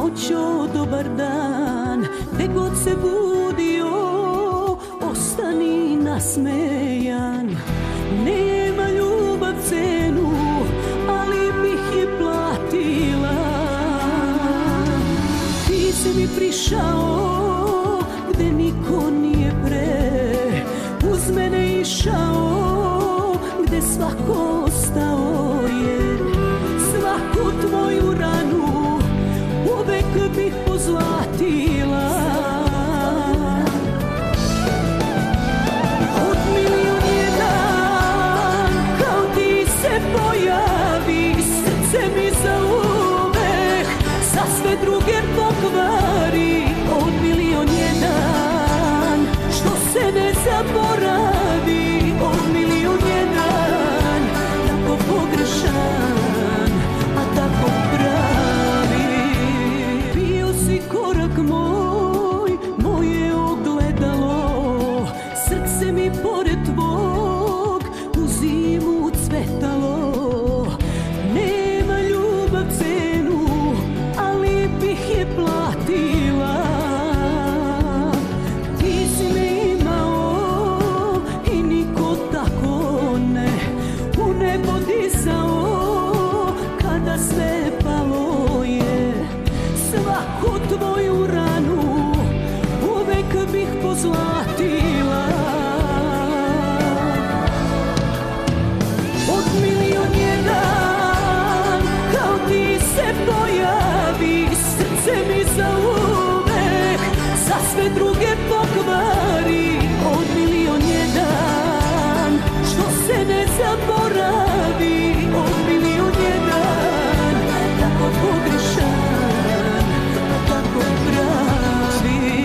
noćo dobar dan, gde god se budio, ostani nasmejan. Nema ljubav cenu, ali bih je platila. Ti si mi prišao gde niko nije pre, uz mene išao gde svako ostao je. Svaku tvoju ranu uvek bih pozlatila. Od milion jedan kao ti se pojavi, srce mi zauvek za sve druge pokvari. Od milion jedan što se ne zaboravi. Od milion jedan tako pogrešan, a tako pravi. Bio si korak moj, moje ogledalo, srce mi pored tvog u zimu cvetalo. Nema ljubav cenu, ali bih je platila. Ti si me imao i niko tako ne, u nebo dizao kada sve palo je. Svaku tvoju ranu uvek bih pozlatila. Od milion jedan kao ti se pojavi, srce mi zauvek za sve druge pokvari. Od milion jedan što se ne zaboravi. Od milion jedan tako pogrešan, a tako pravi.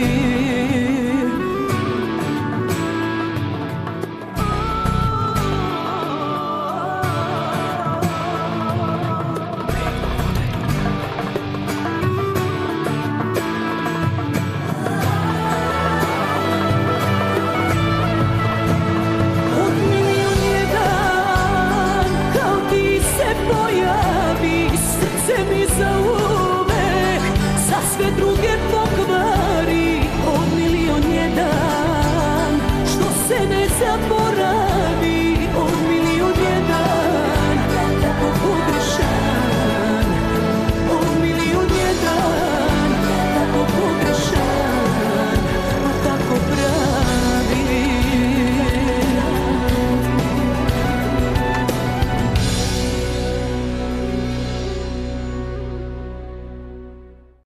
Od milion jedan kao ti se pojavi, srce mi zauvek za sve druge pokvari. Od milion jedan što se ne zaboravi.